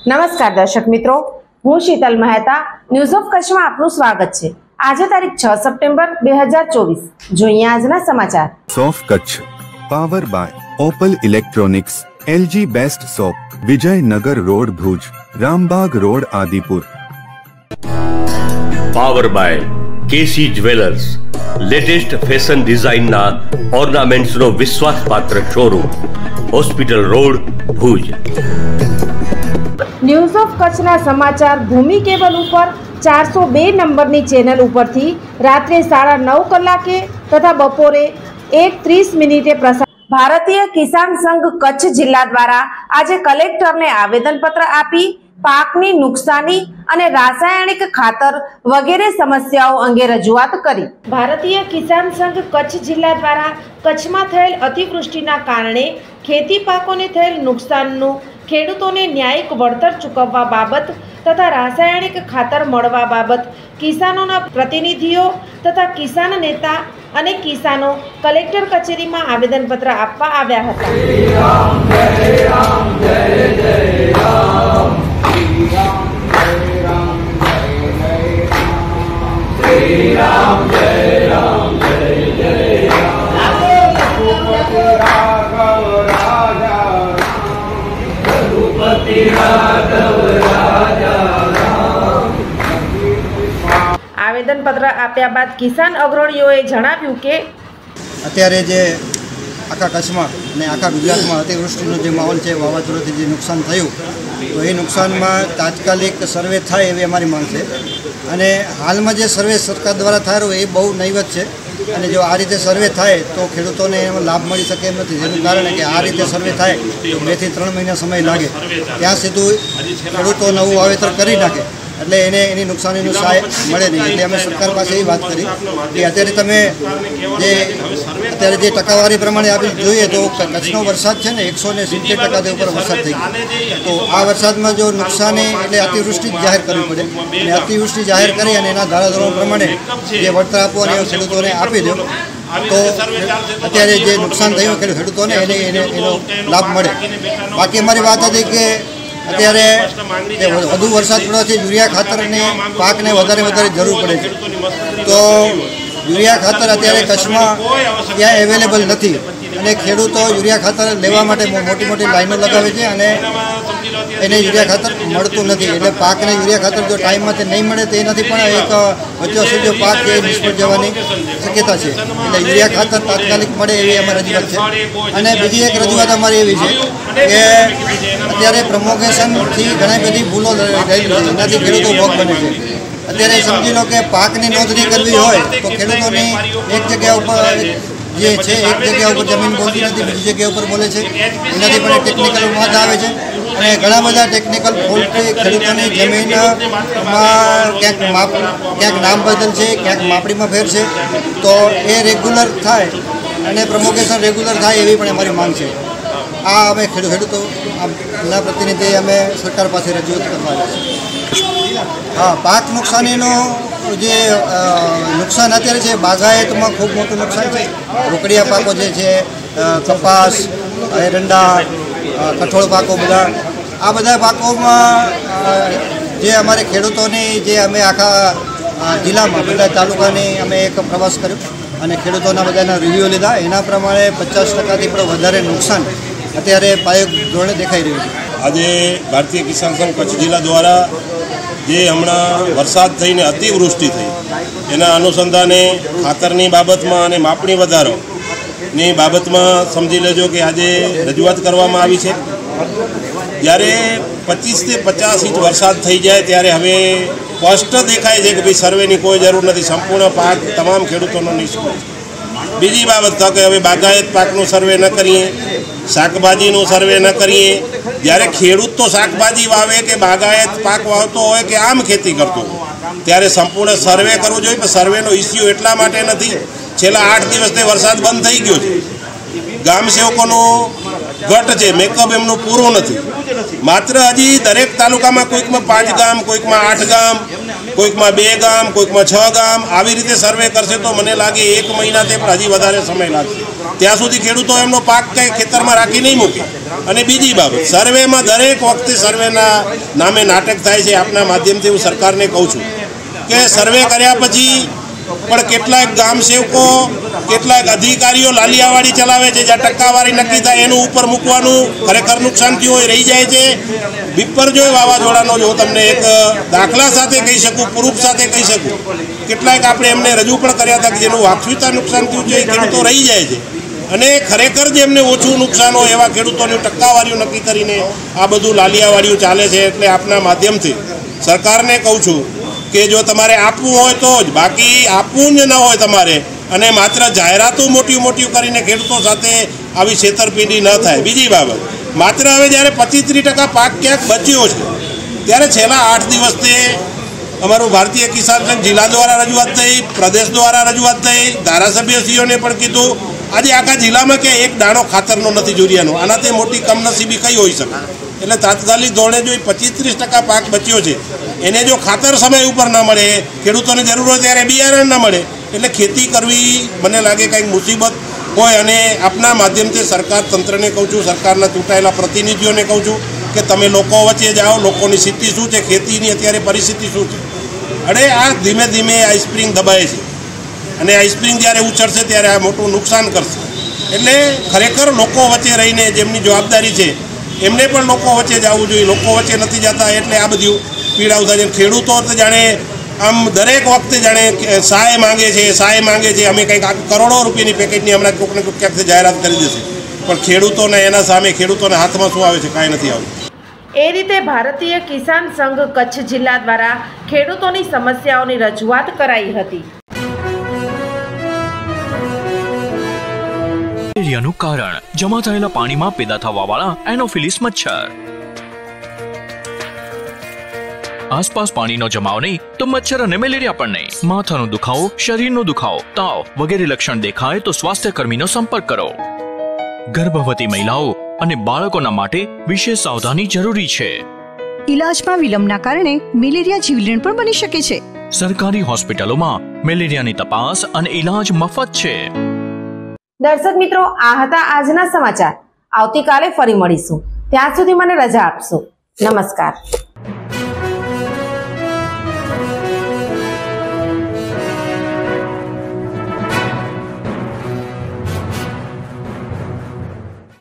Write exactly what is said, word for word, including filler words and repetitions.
નમસ્કાર દર્શક મિત્રો, હું શીતલ મહેતા ન્યૂઝ ઓફ કચ્છમાં આપનું સ્વાગત છે। આજે તારીખ છ સપ્ટેમ્બર બે હજાર ચોવીસ। જોઈએ આજના સમાચાર। સોફ Kutch power by Opal electronics, LG best shop, Vijaynagar road Bhuj, Rambagh road Adipur. Power by KC jewellers, latest fashion ડિઝાઇનના ઓર્નામેન્ટ્સનો વિશ્વાસપાત્ર showroom, hospital road Bhuj. News of કચ્છના સમાચાર ભૂમિ કેબલ ઉપર ચારસો બે નંબરની ચેનલ ઉપરથી રાત્રે સાડા નવ કલાકે તથા બપોરે એક ત્રીસ મિનિટે પ્રસાર। ભારતીય કિસાન સંઘ કચ્છ જિલ્લા દ્વારા આજે કલેક્ટરને આવેદનપત્ર આપી પાકની નુકસાની અને રાસાયણિક ખાતર વગેરે સમસ્યાઓ અંગે રજૂઆત કરી। ભારતીય કિસાન સંઘ કચ્છ જિલ્લા દ્વારા કચ્છમાં થયેલ અતિવૃષ્ટિના કારણે ખેતી પાકોને થયેલ નુકસાનનું ખેડૂતોને ન્યાયિક વળતર ચૂકવવા બાબત તથા રાસાયણિક ખાતર મળવા બાબત કિસાનોના પ્રતિનિધિઓ તથા કિસાન નેતા અને કિસાનો કલેક્ટર કચેરીમાં આવેદનપત્ર આપવા આવ્યા હતા। આવેદનપત્ર આપ્યા બાદ કિસાન અગ્રણીઓએ જણાવ્યું કે અત્યારે જે આખા કચ્છમાં અને આખા ગુજરાતમાં અતિવૃષ્ટિનો જે માહોલ છે, વાવાઝોડાથી જે નુકસાન થયું, તો એ નુકસાનમાં તાત્કાલિક સર્વે થાય એવી અમારી માંગ છે। અને હાલમાં જે સર્વે સરકાર દ્વારા થયો એ બહુ નહીવત છે અને જો આ રીતે સર્વે થાય તો ખેડૂતોને એમાં લાભ મળી શકે એમ નથી। જેનું કારણ કે આ રીતે સર્વે થાય તો બેથી ત્રણ મહિના સમય લાગે, ત્યાં સીધું ખેડૂતો નવું વાવેતર કરી નાખે એટલે એને એની નુકસાનીનું સહાય મળે નહીં। એટલે અમે સરકાર પાસે એ વાત કરી કે અત્યારે તમે જે અત્યારે જે ટકાવારી પ્રમાણે આપણે જોઈએ તો કચ્છનો વરસાદ છે ને એકસો ને સિત્તેર ટકા ઉપર વરસાદ થઈ ગયો, તો આ વરસાદમાં જો નુકસાની એટલે અતિવૃષ્ટિ જાહેર કરવી પડે અને અતિવૃષ્ટિ જાહેર કરી અને એના ધારાધોરણ પ્રમાણે જે વળતર આપવાનું એ ખેડૂતોને આપી દો તો અત્યારે જે નુકસાન થયું ખેડૂતોને એને એને એનો લાભ મળે। બાકી અમારી વાત હતી કે અત્યારે વધુ વરસાદ પડવાથી યુરિયા ખાતરની પાકને વધારે વધારે જરૂર પડે છે, તો યુરિયા ખાતર અત્યારે કચ્છમાં ક્યાંય અવેલેબલ નથી અને ખેડૂતો યુરિયા ખાતર લેવા માટે મોટી મોટી લાઈનો લગાવે છે અને એને યુરિયા ખાતર મળતું નથી। એટલે પાકને યુરિયા ખાતર જો ટાઈમમાં તે નહીં મળે તો એનાથી પણ એક વચ્ચો પાક એ નિષ્ફળ જવાની શક્યતા છે। એટલે યુરિયા ખાતર તાત્કાલિક મળે એવી અમારી રજૂઆત છે। અને બીજી એક રજૂઆત અમારી એવી છે કે અત્યારે પ્રમોગેશનથી ઘણી બધી ભૂલો થયેલી છે, એનાથી ખેડૂતો ભોગ બને છે। અત્યારે સમજી લો કે પાકની નોંધણી કરવી હોય તો ખેડૂતોની એક જગ્યા ઉપર જે છે એક જગ્યા ઉપર જમીન બોલતી નથી, બીજી જગ્યા ઉપર બોલે છે, એનાથી પણ ટેકનિકલ વાંધા આવે છે અને ઘણા બધા ટેકનિકલ ફોલ્ટથી ખેડૂતોની જમીનમાં ક્યાંક માપ ક્યાંક નામ બદલ છે, ક્યાંક માપણીમાં ફેર છે, તો એ રેગ્યુલર થાય અને પ્રમોગેશન રેગ્યુલર થાય એવી પણ અમારી માંગ છે। આ અમે ખેડૂતોના પ્રતિનિધિ અમે સરકાર પાસે રજૂઆત કરવાના છે। હા, પાક નુકસાનીનો જે નુકસાન અત્યારે છે બાગાયતમાં ખૂબ મોટું નુકસાન છે। રોકડિયા પાકો જે છે, કપાસ, એરંડા, કઠોળ પાકો, બધા આ બધા પાકોમાં જે અમારે ખેડૂતોની જે અમે આખા જિલ્લામાં બધા તાલુકાની અમે એક પ્રવાસ કર્યો અને ખેડૂતોના બધાના રિવ્યૂ લીધા, એના પ્રમાણે પચાસ ટકાથી પણ વધારે નુકસાન અત્યારે પાયક ધોરણે દેખાઈ રહ્યું છે। આજે ભારતીય કિસાન સંઘ કચ્છ જિલ્લા દ્વારા જે હમણાં વરસાદ થઈને અતિવૃષ્ટિ થઈ એના અનુસંધાને ખાતરની બાબતમાં અને માપણી વધારોની બાબતમાં સમજી લેજો કે આજે રજૂઆત કરવામાં આવી છે। જ્યારે પચીસથી પચાસ ઇંચ વરસાદ થઈ જાય ત્યારે હવે સ્પષ્ટ દેખાય છે કે ભાઈ સર્વેની કોઈ જરૂર નથી, સંપૂર્ણ પાક તમામ ખેડૂતોનો નિષ્ફળ છે। બીજી બાબત તો કે હવે બાગાયત પાકનું સર્વે ન કરીએ, શાકભાજીનું સર્વે ન કરીએ, જ્યારે ખેડૂત તો શાકભાજી વાવે કે બાગાયત પાક વાવતો હોય કે આમ ખેતી કરતો હોય ત્યારે સંપૂર્ણ સર્વે કરવો જોઈએ, પણ સર્વેનો ઇસ્યુ એટલા માટે નથી, છેલ્લા આઠ દિવસથી વરસાદ બંધ થઈ ગયો છે, ગામ સેવકોનો ઘટ છે, મેકઅપ એમનું પૂરું નથી। માત્ર હજી દરેક તાલુકામાં કોઈકમાં પાંચ ગામ, કોઈકમાં આઠ ગામ, કોઈકમાં બે ગામ, કોઈકમાં છ ગામ આવી રીતે સર્વે કરશે તો મને લાગે એક મહિનાથી પણ હજી વધારે સમય લાગશે। ત્યાં સુધી ખેડૂતો એમનો પાક કંઈ ખેતરમાં રાખી નહીં મૂકે. અને બીજી બાબત, સર્વેમાં દરેક વખતે સર્વેના નામે નાટક થાય છે. આપના માધ્યમથી હું સરકારને કહું છું કે સર્વે કર્યા પછી પણ કેટલાક ગામ સેવકો, કેટલાક અધિકારીઓ લાલિયાવાડી ચલાવે છે. જ્યાં ટકાવારી નક્કી થાય એનું ઉપર મૂકવાનું ખરેખર નુકસાન થયું હોય રહી જાય છે. બિપરજોય વાવાઝોડાનો જો તમને એક દાખલા સાથે કહી શકું, પ્રૂફ સાથે કહી શકું, કેટલાક આપણે એમને રજૂ પણ કર્યા હતા કે જેનું વાસ્તવિકતા નુકસાન થયું છે એ ખેડૂતો રહી જાય છે. અને ખરેખર જેમને ઓછું નુકસાન હોય એવા ખેડૂતોની ટકાવારીઓ નક્કી કરીને આ બધું લાલિયાવાડીઓ ચાલે છે. એટલે આપના માધ્યમથી સરકારને કહું છું કે જો તમારે આપવું હોય તો જ, બાકી આપવું જ ન હોય તમારે, અને માત્ર જાહેરાતો મોટી મોટી કરીને ખેડૂતો સાથે આવી છેતરપિંડી ન થાય. બીજી બાબત, માત્ર હવે જ્યારે પચીસ ત્રીસ ટકા પાક ક્યાંક બચ્યો છે ત્યારે છેલ્લા આઠ દિવસથી અમારું ભારતીય કિસાન સંઘ જિલ્લા દ્વારા રજૂઆત થઈ, પ્રદેશ દ્વારા રજૂઆત થઈ, ધારાસભ્યશ્રીઓને પણ કીધું. આજે આખા જિલ્લામાં કે એક દાણો ખાતરનો નથી યુરિયાનો. આનાથી મોટી કમનસીબી કઈ હોઈ શકે? એટલે તાત્કાલિક ધોરણે જો પચીસ ત્રીસ ટકા પાક બચ્યો છે એને જો ખાતર સમય ઉપર ન મળે, ખેડૂતોને જરૂર હોય ત્યારે બિયારણ ન મળે, એટલે ખેતી કરવી મને લાગે કંઈક મુસીબત હોય. અને આપના માધ્યમથી સરકાર તંત્રને કહું છું, સરકારના ચૂંટાયેલા પ્રતિનિધિઓને કહું છું કે તમે લોકો વચ્ચે જાઓ, લોકોની સ્થિતિ શું છે, ખેતીની અત્યારે પરિસ્થિતિ શું છે. અને આ ધીમે ધીમે આ સ્પ્રિંગ દબાય છે અને આ સ્પ્રિંગ જ્યારે ઉછળશે ત્યારે આ મોટું નુકસાન કરશે. એટલે ખરેખર લોકો વચ્ચે રહીને જેમની જવાબદારી છે એમને પણ લોકો વચ્ચે જવું જોઈએ. લોકો વચ્ચે નથી જતા એટલે આ બધું પીડાવું થાય છે. ખેડૂતો તો જાણે આમ દરેક વખતે જાણે સહાય માંગે છે, સહાય માંગે છે. અમે કંઈક કરોડો રૂપિયાની પેકેજની હમણાં કોઈકને કોઈક ક્યાંકથી જાહેરાત કરી દેશે, પણ ખેડૂતોને એના સામે ખેડૂતોના હાથમાં શું આવે છે? કાંઈ નથી આવતું. એ રીતે ભારતીય કિસાન સંઘ કચ્છ જિલ્લા દ્વારા ખેડૂતોની સમસ્યાઓની રજૂઆત કરાઈ હતી. મેલેરિયાનું કારણ જમા થયેલા પાણીમાં પેદા થવાવાળા એનોફિલિસ મચ્છર. આસપાસ પાણીનો જમાવ નહીં તો મચ્છર અને મેલેરિયા પણ નહીં. માથાનો દુખાવો, શરીરનો દુખાવો, તાવ વગેરે લક્ષણ દેખાય તો સ્વાસ્થ્ય કર્મીનો સંપર્ક કરો. ગર્ભવતી મહિલાઓ અને બાળકોના માટે વિશેષ સાવધાની જરૂરી છે. ઇલાજમાં વિલંબના કારણે મેલેરિયા જીવલેણ પણ બની શકે છે. સરકારી હોસ્પિટલોમાં મેલેરિયાની તપાસ અને ઇલાજ મફત છે. દર્શક મિત્રો, આ હતા આજના સમાચાર. આવતીકાલે ફરી મળીશું. ત્યાં સુધી મને રજા આપશો. નમસ્કાર.